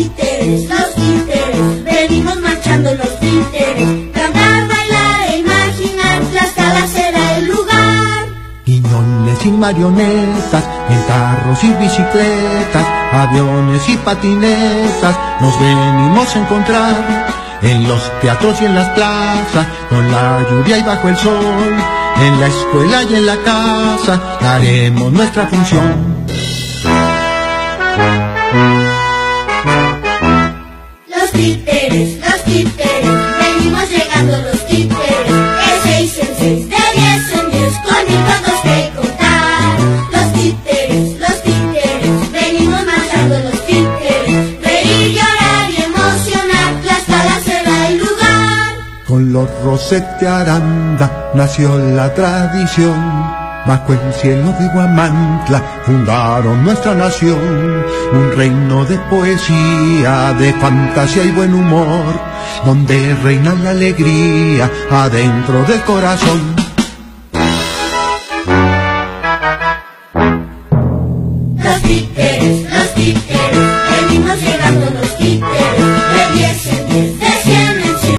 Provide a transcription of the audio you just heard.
los títeres, venimos marchando los títeres. Cantar, bailar e imaginar, Tlaxcala será el lugar. Guiñones y marionetas, en carros y bicicletas, aviones y patinetas, nos venimos a encontrar en los teatros y en las plazas, con la lluvia y bajo el sol, en la escuela y en la casa, haremos nuestra función. Los títeres, venimos llegando los títeres. De 6 en 6, de 10 en 10, con mil cuentos que contar. Los títeres, venimos marchando los títeres. Reír, llorar y emocionar, Tlaxcala será el lugar. Con los Rosete Aranda nació la tradición. Bajo el cielo de Huamantla fundaron nuestra nación, un reino de poesía, de fantasía y buen humor, donde reina la alegría adentro del corazón.